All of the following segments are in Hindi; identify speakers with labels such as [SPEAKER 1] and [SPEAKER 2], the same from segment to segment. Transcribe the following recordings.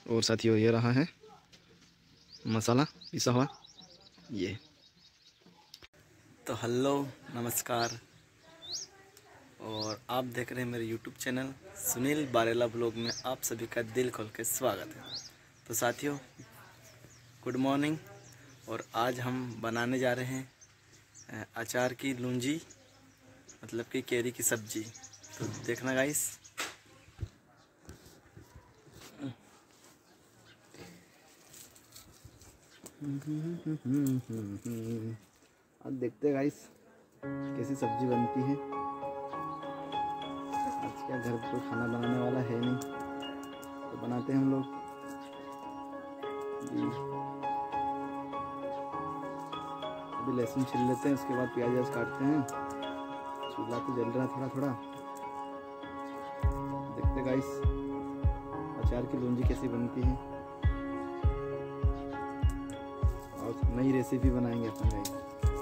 [SPEAKER 1] और साथियों ये रहा है मसाला पिसा हुआ ये। तो हेलो नमस्कार, और आप देख रहे हैं मेरे YouTube channel Sunil Barela blog में आप सभी का दिल खोल के स्वागत है। तो साथियों गुड मॉर्निंग, और आज हम बनाने जा रहे हैं अचार की लूंजी, मतलब कि केरी की सब्जी। तो देखना गाइस। अब देखते हैं गाइस कैसी सब्जी बनती है। आज क्या घर पर खाना बनाने वाला है नहीं, तो बनाते हैं हम लोग। अभी लहसुन छिल लेते हैं, उसके बाद प्याज काटते हैं। चूल्हा तो जल रहा है थोड़ा थोड़ा। देखते गाइस अचार की लूंजी कैसी बनती है, और नई रेसिपी बनाएंगे अपन गाइस।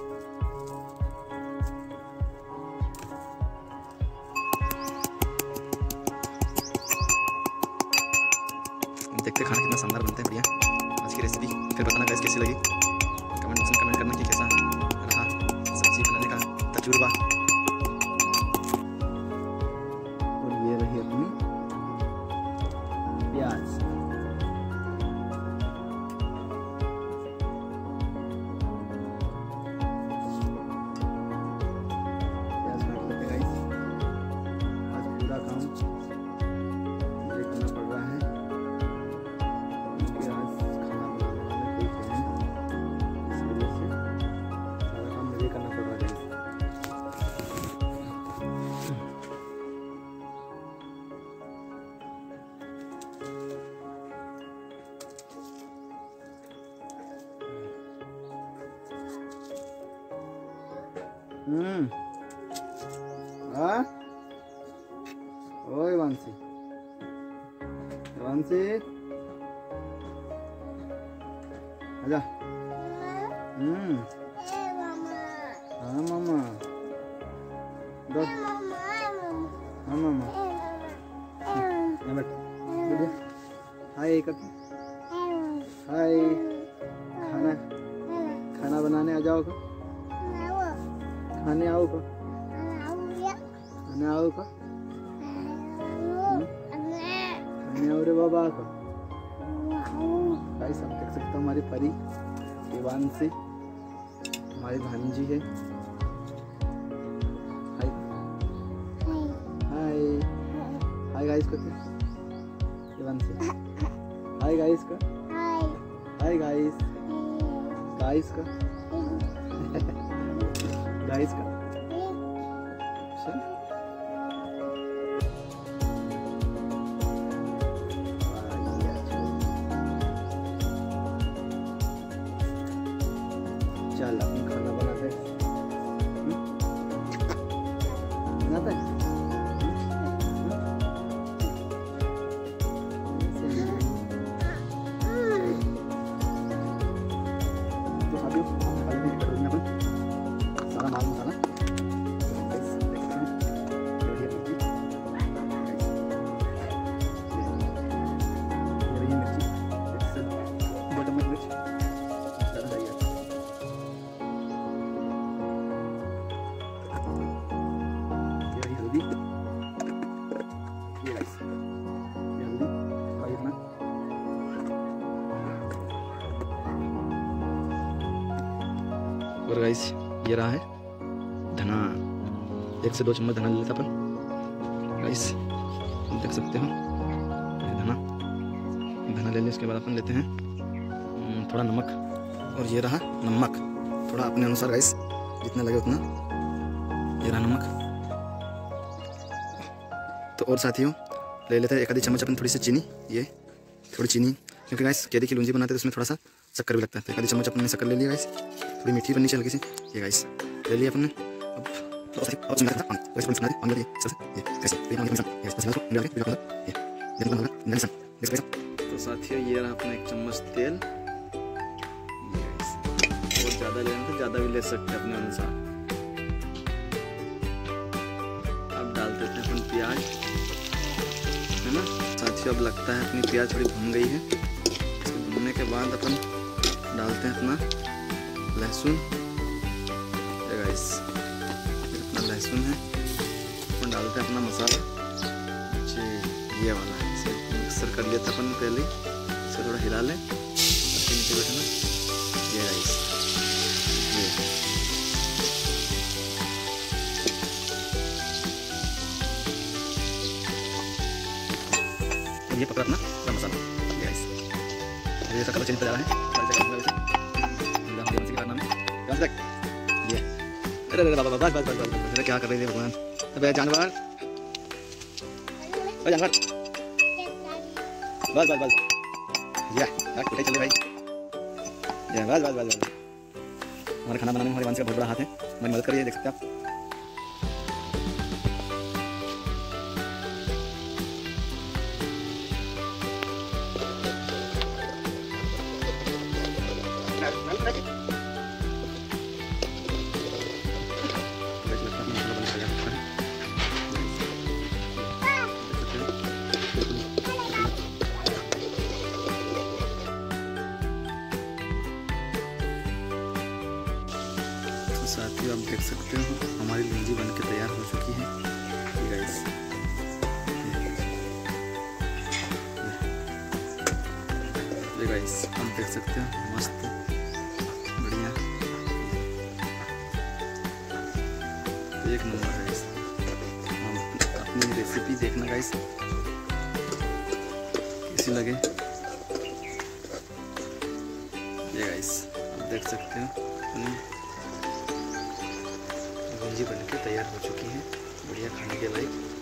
[SPEAKER 1] देखते खाना कितना शानदार बनता है, बढ़िया आज की रेसिपी। फिर बताना गाइस कैसी लगी, कमेंट बॉक्स में कमेंट करना कि कैसा रहा सब्जी बनाने का तजुर्बा। और ये रही अपनी प्याज। प्याज काट लेते गाइस। आज पूरा काम मुझे करना पड़ रहा है, क्योंकि आज खाना बनाने वाला कोई है नहीं, इस वजह से सारा काम मुझे करना पड़ रहा है गाइस। हाँ ओए वांसी वांसी आजा। हाँ मामा दो। हाँ मामा यहाँ बैठ बढ़िया। हाय कर हाय। खाना खाना बनाने आ जाओ का, खाने आओ का, खाने आओ का, खाने आओ रे बाबा का। गाइस आप देख सकते हो हमारी परी देवांशी हमारी भांजी है। हाय हाय हाय गाइस करते देवांशी। हाय गाइस का, हाय गाइस गाइस का गाइस का। चल अपन खाना बनाते हैं। बनाते हैं तो साथियों सारा माल मसाला और गाइस ये रहा है धना। 1 से 2 चम्मच धना ले लेता अपन गाइस, देख सकते हो ये धना ले लें। उसके बाद अपन लेते हैं थोड़ा नमक, और ये रहा नमक थोड़ा अपने अनुसार गाइस, जितना लगे उतना। ये रहा नमक। तो और साथियों ले लेते हैं 1 आधी चम्मच अपन थोड़ी सी चीनी, ये थोड़ी चीनी, क्योंकि गाइस केरी की लूंजी बनाते हैं तो उसमें थोड़ा सा शक्कर भी लगता है। तो 1 आधी चम्मच अपन ने शक्कर ले लिया गाइस, थोड़ी मीठी बननी चाहिए हल्की सी। ये गाइस ले लिया अपन ने। तो साथियों ये रहा अपना 1 चम्मच तेल। और ज़्यादा लेना तो ज़्यादा भी ले सकते हैं अपने अनुसार। अब डाल देते हैं अपन प्याज। है ना साथियों। अब लगता है अपनी प्याज थोड़ी भुन गई है। इसको भुनने के बाद अपन डालते हैं अपना लहसुन। गाइस अपना लहसुन है, अपन डालते हैं अपना मसाला जी, ये वाला है। इसे मिक्सर कर लिया था अपन पहले, इसे थोड़ा हिला लें। नीचे बैठना ये गाइस, ये पकड़ा अपना गरम मसाला गाइस। ये इसका कलर चेंज हो जा रहा है। ये अरे बाबा बस बस बस बस क्या कर रहे थे भगवान। अबे जानवर, अरे जानवर, बस बस बस ये क्या चले भाई, ये बस बस बस बस। हमारे खाना बनाने में हमारे वंश का बहुत बड़ा हाथ है, हमारी मदद करिए। देख सकते हैं आप। साथियों आप देख सकते हो हमारी लिंजी बनके तैयार हो चुकी है। ये गाइस आप देख सकते हो मस्त बढ़िया एक नंबर है गाइस। अपनी रेसिपी देखना गाइस कैसी लगे। ये गाइस आप देख सकते हो लिंजी बनके तैयार हो चुकी है, बढ़िया खाने के लायक।